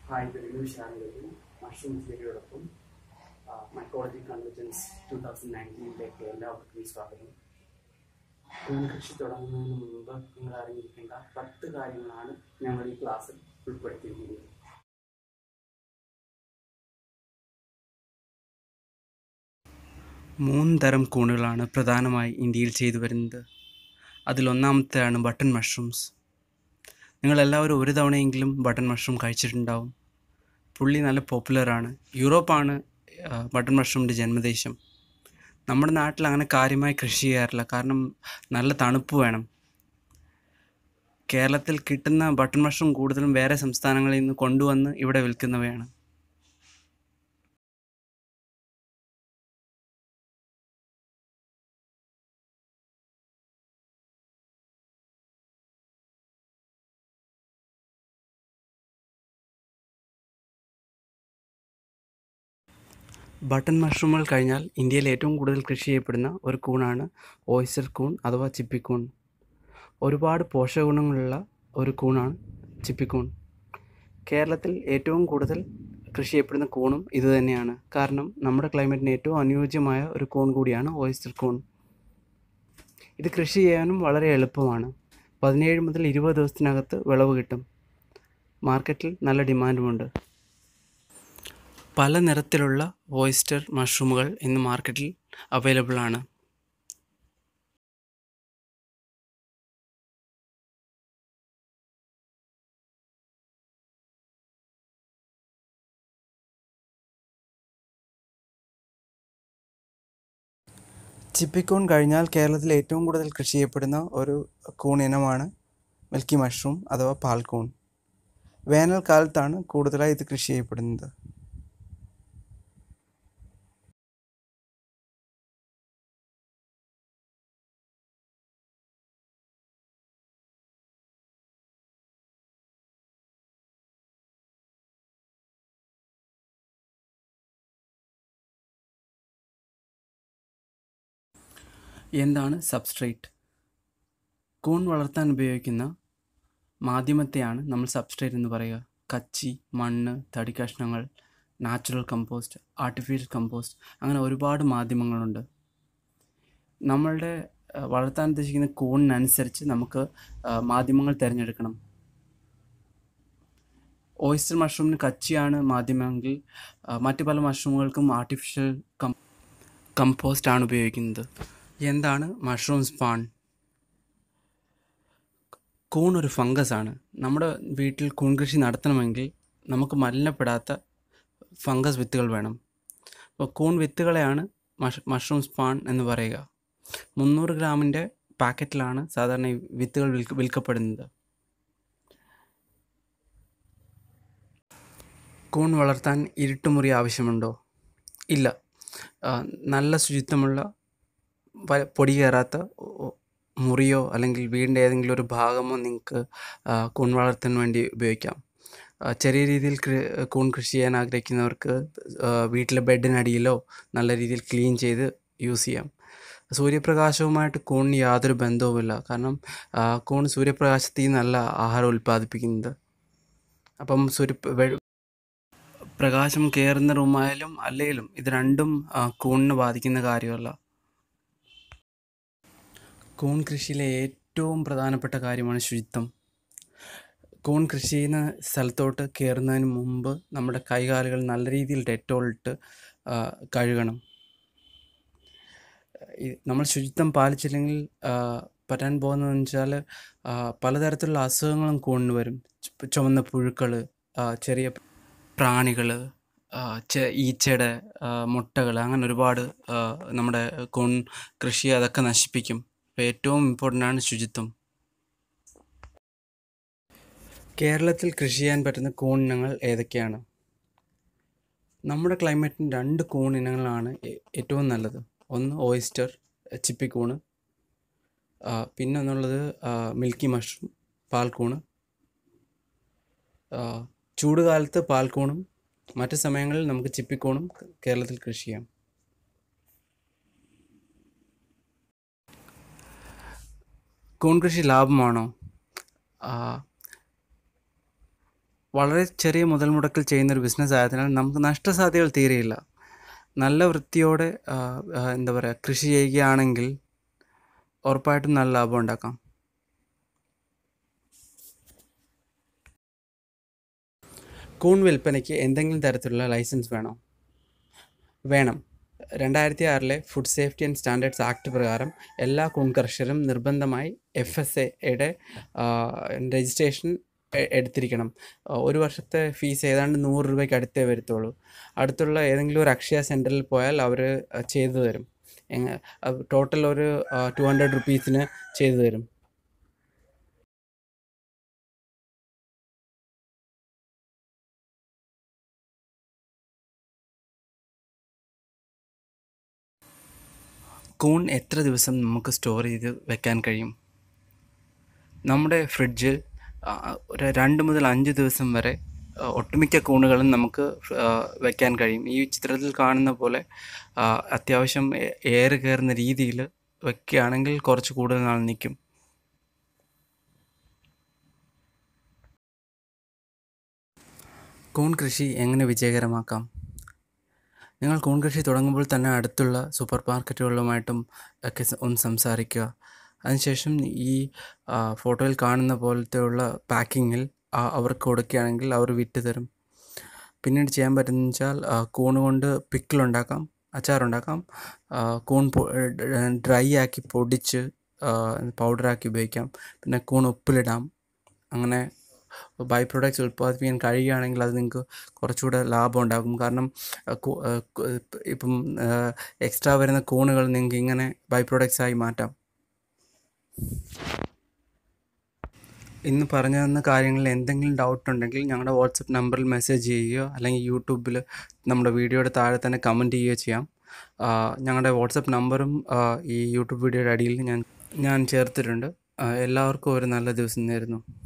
Hi, the review channel Mushroom Theory.com Mycology Convergence 2019-ലേക്ക് എല്ലാവർക്കും സ്വാഗതം. കൃഷി തുടങ്ങുന്നതിന് മുമ്പ് നിങ്ങൾ അറിഞ്ഞിരിക്കേണ്ട 10 കാര്യങ്ങളാണ് ഞങ്ങൾ ഈ ക്ലാസ്സിൽ ഉൾപ്പെടുത്തിയിരിക്കുന്നത്. മൂന്ന് തരം കൂണുകളാണ് പ്രധാനമായി ഇന്ത്യയിൽ ചെയ്തു വരുന്നത്. അതിലൊന്നാമത്തെയാണ് ബട്ടൺ മഷ്റൂംസ്. നിങ്ങളെല്ലാവരും ഒരു തവണയെങ്കിലും ബട്ടൺ മഷ്റൂം കഴിച്ചിട്ടുണ്ടാവും. പുള്ളി നല്ല പോപ്പുലറാണ്. യൂറോപ്പാണ് ബട്ടൺ മഷ്റൂമിൻ്റെ ജന്മദേശം. നമ്മുടെ നാട്ടിൽ അങ്ങനെ കാര്യമായി കൃഷി ചെയ്യാറില്ല, കാരണം നല്ല തണുപ്പ് വേണം. കേരളത്തിൽ കിട്ടുന്ന ബട്ടൺ മഷ്റൂം കൂടുതലും വേറെ സംസ്ഥാനങ്ങളിൽ നിന്ന് കൊണ്ടുവന്ന് ഇവിടെ വിൽക്കുന്നവയാണ്. ബട്ടൺ മഷ്റൂമുകൾ കഴിഞ്ഞാൽ ഇന്ത്യയിൽ ഏറ്റവും കൂടുതൽ കൃഷി ചെയ്യപ്പെടുന്ന ഒരു കൂണാണ് ഓയിസ്റ്റർ കൂൺ അഥവാ ചിപ്പിക്കൂൺ. ഒരുപാട് പോഷകഗുണങ്ങളുള്ള ഒരു കൂണാണ് ചിപ്പിക്കൂൺ. കേരളത്തിൽ ഏറ്റവും കൂടുതൽ കൃഷി ചെയ്യപ്പെടുന്ന കൂണും ഇത് തന്നെയാണ്. കാരണം നമ്മുടെ ക്ലൈമറ്റിന് ഏറ്റവും അനുയോജ്യമായ ഒരു കൂൺ കൂടിയാണ് ഓയിസ്റ്റർ കൂൺ. ഇത് കൃഷി ചെയ്യാനും വളരെ എളുപ്പമാണ്. 17 മുതൽ 20 ദിവസത്തിനകത്ത് വിളവ് കിട്ടും. മാർക്കറ്റിൽ നല്ല ഡിമാൻഡുമുണ്ട്. പല നിറത്തിലുള്ള ഓയിസ്റ്റർ മഷ്റൂമുകൾ ഇന്ന് മാർക്കറ്റിൽ അവൈലബിൾ ആണ്. ചിപ്പിക്കൂൺ കഴിഞ്ഞാൽ കേരളത്തിൽ ഏറ്റവും കൂടുതൽ കൃഷി ചെയ്യപ്പെടുന്ന ഒരു കൂൺ ഇനമാണ് മിൽക്കി മഷ്റൂം അഥവാ പാൽക്കൂൺ. വേനൽക്കാലത്താണ് കൂടുതലായി ഇത് കൃഷി ചെയ്യപ്പെടുന്നത്. എന്താണ് സബ്സ്ട്രേറ്റ്? കൂൺ വളർത്താൻ ഉപയോഗിക്കുന്ന മാധ്യമത്തെയാണ് നമ്മൾ സബ്സ്ട്രേറ്റ് എന്ന് പറയുക. കച്ചി, മണ്ണ്, തടി കഷ്ണങ്ങൾ, നാച്ചുറൽ കമ്പോസ്റ്റ്, ആർട്ടിഫിഷ്യൽ കമ്പോസ്റ്റ്, അങ്ങനെ ഒരുപാട് മാധ്യമങ്ങളുണ്ട്. നമ്മളുടെ വളർത്താൻ ഉദ്ദേശിക്കുന്ന കൂണിനനുസരിച്ച് നമുക്ക് മാധ്യമങ്ങൾ തിരഞ്ഞെടുക്കണം. ഓയിസ്റ്റർ മഷ്റൂമിന് കച്ചിയാണ് മാധ്യമമെങ്കിൽ മറ്റു പല മഷ്റൂമുകൾക്കും ആർട്ടിഫിഷ്യൽ കമ്പോസ്റ്റ് ആണ് ഉപയോഗിക്കുന്നത്. എന്താണ് മഷ്റൂം സ്പാൺ? കൂൺ ഒരു ഫംഗസ് ആണ്. നമ്മുടെ വീട്ടിൽ കൂൺ കൃഷി നടത്തണമെങ്കിൽ നമുക്ക് മലിനപ്പെടാത്ത ഫംഗസ് വിത്തുകൾ വേണം. അപ്പോൾ കൂൺ വിത്തുകളെയാണ് മഷ്റൂം സ്പാൺ എന്ന് പറയുക. 300 ഗ്രാമിൻ്റെ പാക്കറ്റിലാണ് സാധാരണ ഈ വിത്തുകൾ വിൽക്കപ്പെടുന്നത്. കൂൺ വളർത്താൻ ഇരുട്ടുമുറി ആവശ്യമുണ്ടോ? ഇല്ല. നല്ല ശുചിത്വമുള്ള പൊടി കയറാത്ത മുറിയോ അല്ലെങ്കിൽ വീടിൻ്റെ ഏതെങ്കിലും ഒരു ഭാഗമോ നിങ്ങൾക്ക് കൂൺ വളർത്താൻ വേണ്ടി ഉപയോഗിക്കാം. ചെറിയ രീതിയിൽ കൂൺ കൃഷി ചെയ്യാൻ ആഗ്രഹിക്കുന്നവർക്ക് വീട്ടിലെ ബെഡിനടിയിലോ നല്ല രീതിയിൽ ക്ലീൻ ചെയ്ത് യൂസ് ചെയ്യാം. സൂര്യപ്രകാശവുമായിട്ട് കൂണിന് യാതൊരു ബന്ധവുമില്ല, കാരണം കൂൺ സൂര്യപ്രകാശത്തിൽ നിന്നല്ല ആഹാരം ഉൽപ്പാദിപ്പിക്കുന്നത്. അപ്പം പ്രകാശം കയറുന്ന റൂമായാലും അല്ലെങ്കിലും ഇത് രണ്ടും കൂണിനെ ബാധിക്കുന്ന കാര്യമല്ല. കൂൺ കൃഷിയിലെ ഏറ്റവും പ്രധാനപ്പെട്ട കാര്യമാണ് ശുചിത്വം. കൂൺ കൃഷി ചെയ്യുന്ന സ്ഥലത്തോട്ട് കയറുന്നതിന് മുമ്പ് നമ്മുടെ കൈകാലുകൾ നല്ല രീതിയിൽ ഡെറ്റോൾ ഇട്ട് കഴുകണം. നമ്മൾ ശുചിത്വം പാലിച്ചില്ലെങ്കിൽ പറ്റാൻ പോകുന്നതെന്ന് വെച്ചാൽ പലതരത്തിലുള്ള അസുഖങ്ങളും കൂണിന് വരും. ചുവന്ന പുഴുക്കൾ, ചെറിയ പ്രാണികൾ, ഈച്ചയുടെ മുട്ടകൾ, അങ്ങനെ ഒരുപാട് നമ്മുടെ കൂൺ കൃഷിയെ അതൊക്കെ നശിപ്പിക്കും. അപ്പോൾ ഏറ്റവും ഇമ്പോർട്ടൻ്റ് ആണ് ശുചിത്വം. കേരളത്തിൽ കൃഷി ചെയ്യാൻ പറ്റുന്ന കൂൺ ഇനങ്ങൾ ഏതൊക്കെയാണ്? നമ്മുടെ ക്ലൈമറ്റിന് 2 കൂൺ ഇനങ്ങളാണ് ഏറ്റവും നല്ലത്. ഒന്ന് ഓയിസ്റ്റർ ചിപ്പിക്കൂണ്, പിന്നെ ഒന്നുള്ളത് മിൽക്കി മഷ്റൂം പാൽക്കൂണ്. ചൂട് കാലത്ത് പാൽക്കൂണും മറ്റ് സമയങ്ങളിൽ നമുക്ക് ചിപ്പിക്കൂണും കേരളത്തിൽ കൃഷി ചെയ്യാം. കൂൺ കൃഷി ലാഭമാണോ? വളരെ ചെറിയ മുതൽ മുടക്കിൽ ചെയ്യുന്നൊരു ബിസിനസ് ആയതിനാൽ നമുക്ക് നഷ്ടസാധ്യതകൾ തീരെയില്ല. നല്ല വൃത്തിയോടെ എന്താ പറയുക, കൃഷി ചെയ്യുകയാണെങ്കിൽ ഉറപ്പായിട്ടും നല്ല ലാഭം ഉണ്ടാക്കാം. കൂൺ വിൽപ്പനയ്ക്ക് എന്തെങ്കിലും തരത്തിലുള്ള ലൈസൻസ് വേണോ? വേണം. 2006 food safety and standards act പ്രകാരം എല്ലാ കൂൺ കർഷകരും നിർബന്ധമായി FSAയുടെ രജിസ്ട്രേഷൻ എടുത്തിരിക്കണം. ഒരു വർഷത്തെ ഫീസ് ഏതാണ്ട് 100 രൂപയ്ക്ക് അടുത്തേ വരത്തുള്ളൂ. അടുത്തുള്ള ഏതെങ്കിലും ഒരു അക്ഷയ സെൻറ്ററിൽ പോയാൽ അവർ ചെയ്തു തരും. ടോട്ടൽ ഒരു 200 റുപ്പീസിന് ചെയ്തു തരും. കൂൺ എത്ര ദിവസം നമുക്ക് സ്റ്റോർ ചെയ്ത് വെക്കാൻ കഴിയും? നമ്മുടെ ഫ്രിഡ്ജിൽ ഒരു 2 മുതൽ 5 ദിവസം വരെ ഒട്ടുമിക്ക കൂണുകളും നമുക്ക് വെക്കാൻ കഴിയും. ഈ ചിത്രത്തിൽ കാണുന്ന പോലെ അത്യാവശ്യം എയർ കയറുന്ന രീതിയിൽ വെക്കുകയാണെങ്കിൽ കുറച്ച് കൂടുതൽ നാൾ നിൽക്കും. കൂൺ കൃഷി എങ്ങനെ വിജയകരമാക്കാം? നിങ്ങൾ കൂൺ കൃഷി തുടങ്ങുമ്പോൾ തന്നെ അടുത്തുള്ള സൂപ്പർ മാർക്കറ്റുകളുമായിട്ടും ഒക്കെ ഒന്ന് സംസാരിക്കുക. അതിനുശേഷം ഈ ഫോട്ടോയിൽ കാണുന്ന പോലത്തെയുള്ള പാക്കിങ്ങിൽ അവർക്ക് കൊടുക്കുകയാണെങ്കിൽ അവർ വിറ്റ് തരും. പിന്നീട് ചെയ്യാൻ പറ്റുന്നതെന്ന് വെച്ചാൽ കൂണ് കൊണ്ട് പിക്കിളുണ്ടാക്കാം, അച്ചാറുണ്ടാക്കാം. കൂൺ ഡ്രൈ ആക്കി പൊടിച്ച് പൗഡറാക്കി ഉപയോഗിക്കാം. പിന്നെ കൂൺ ഉപ്പിലിടാം. അങ്ങനെ ബൈ പ്രൊഡക്ട്സ് ഉൽപ്പാദിപ്പിക്കാൻ കഴിയുകയാണെങ്കിൽ അത് നിങ്ങൾക്ക് കുറച്ചുകൂടെ ലാഭം ഉണ്ടാകും. കാരണം ഇപ്പം എക്സ്ട്രാ വരുന്ന കൂണുകൾ നിങ്ങൾക്ക് ഇങ്ങനെ ബൈ പ്രൊഡക്ട്സായി മാറ്റാം. ഇന്ന് പറഞ്ഞു തന്ന കാര്യങ്ങളിൽ എന്തെങ്കിലും ഡൗട്ട് ഉണ്ടെങ്കിൽ ഞങ്ങളുടെ വാട്സപ്പ് നമ്പറിൽ മെസ്സേജ് ചെയ്യുകയോ അല്ലെങ്കിൽ യൂട്യൂബിൽ നമ്മുടെ വീഡിയോയുടെ താഴെ തന്നെ കമൻറ്റ് ചെയ്യുകയോ ചെയ്യാം. ഞങ്ങളുടെ വാട്സപ്പ് നമ്പറും ഈ യൂട്യൂബ് വീഡിയോയുടെ അടിയിൽ ഞാൻ ചേർത്തിട്ടുണ്ട്. എല്ലാവർക്കും ഒരു നല്ല ദിവസം നേരുന്നു.